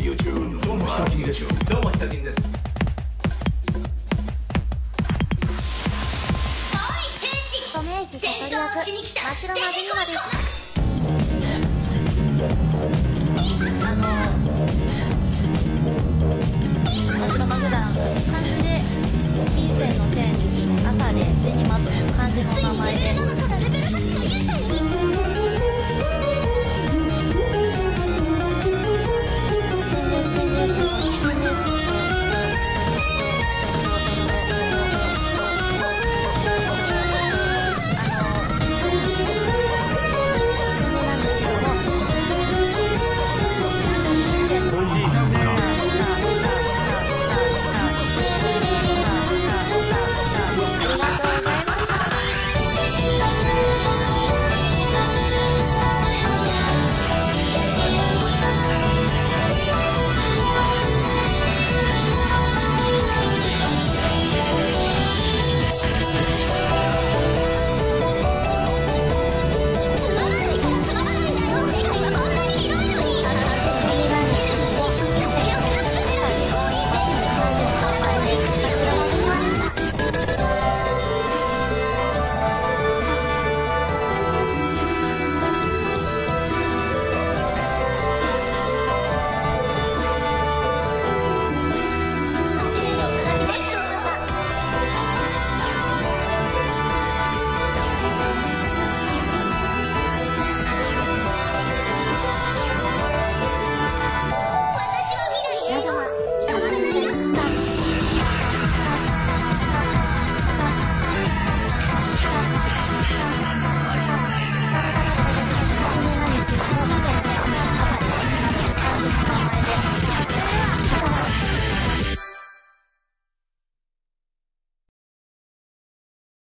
どうもヒカキンです。 どうもヒカキンです。 ソメイジ悟り役真白まじみまです。真白ま普段漢字で金銭の線に朝でデニマという漢字の名前